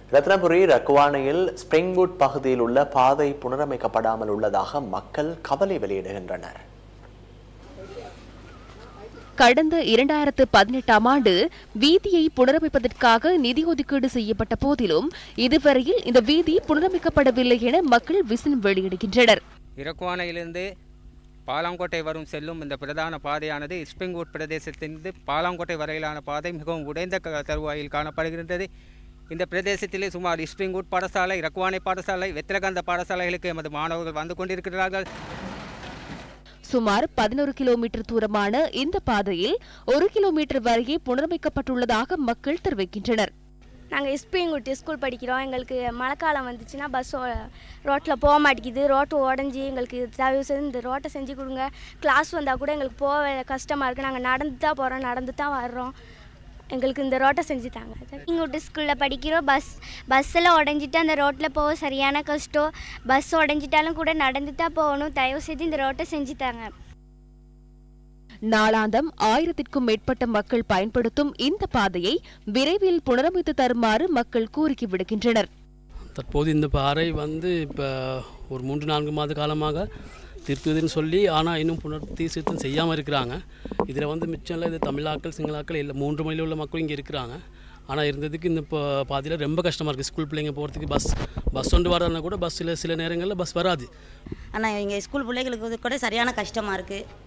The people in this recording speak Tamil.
ரத்னபுரி ரக்குவானையில் ஸ்பிரிங்வுட் பகுதியில் உள்ள பாதை புனரமைக்கப்படாமல் உள்ளதாக மக்கள் கவலை வெளியிடுகின்றனர். கடந்த 2018ஆம் ஆண்டு வீதியை புனரமைப்பதற்காக நிதி ஒதுக்கீடு செய்யப்பட்ட போதிலும் இதுவரையில் இந்த வீதி புனரமைக்கப்படவில்லை என மக்கள் விசனம் வெளியிடுகின்றனர். இரக்குவானையிலிருந்து பாலாங்கோட்டை வரும் செல்லும் இந்த பிரதான பாதையானது ஸ்பிரிங்வுட் பிரதேசத்திலிருந்து பாலாங்கோட்டை வரையிலான பாதை மிகவும் உடைந்த தருவாயில் காணப்படுகின்றது. இந்த பிரதேசத்திலே சுமார் ஸ்பிரிங்வுட் பாடசாலை, இரக்குவானை பாடசாலை, வெத்திலகந்த பாடசாலைகளுக்கு எமது மாணவர்கள் வந்து கொண்டிருக்கிறார்கள். சுமார் 11 கிலோமீட்டர் தூரமான இந்த பாதையில் 1 கிலோமீட்டர் வரையே புனரமைக்கப்பட்டுள்ளதாக மக்கள் தெரிவிக்கின்றனர். நாங்கள் ஸ்பிரிங்வுட் ஸ்கூல் படிக்கிறோம். எங்களுக்கு மழைக்காலம் வந்துச்சுன்னா பஸ் ரோட்டில் போக மாட்டேங்குது. ரோட்டு உடஞ்சி எங்களுக்கு தயவு செய்து இந்த ரோட்டை செஞ்சு கொடுங்க. கிளாஸ் வந்தால் கூட எங்களுக்கு போக கஷ்டமாக இருக்குது. நாங்கள் நடந்து தான் போகிறோம், நடந்து தான் வர்றோம். எங்களுக்கு இந்த ரோட்டை செஞ்சு தாங்க. ஸ்பிரிங்வுட் ஸ்கூலில் படிக்கிறோம். பஸ்ஸில் உடஞ்சிட்டு அந்த ரோட்டில் போக சரியான கஷ்டம். பஸ் உடஞ்சிட்டாலும் கூட நடந்து தான் போகணும். தயவு செய்து இந்த ரோட்டை செஞ்சு தாங்க. நாளாந்தம் 1000க்கும் மேற்பட்ட மக்கள் பயன்படுத்தும் இந்த பாதையை விரைவில் புனரமைத்து தருமாறு மக்கள் கோரிக்கை விடுக்கின்றனர். தற்போது இந்த பாறை இப்போ ஒரு 3-4 மாத காலமாக திருத்துவதுன்னு சொல்லி, ஆனால் இன்னும் சீர்திருத்தம் செய்யாமல் இருக்கிறாங்க. இதில் மிச்சம் இல்லை, இது தமிழாக்கள் சிங்களாக்கள் இல்லை 3 மைலில் உள்ள மக்களும் இங்கே இருக்கிறாங்க. ஆனால் இருந்ததுக்கு இந்த பாதையில் ரொம்ப கஷ்டமாக இருக்குது. ஸ்கூல் பிள்ளைங்க போகிறதுக்கு பஸ் கொண்டு வரதுனா கூட பஸ்ஸில் சில நேரங்களில் பஸ் வராது. ஆனால் இங்கே ஸ்கூல் பிள்ளைகளுக்கு கூட சரியான கஷ்டமாக இருக்குது.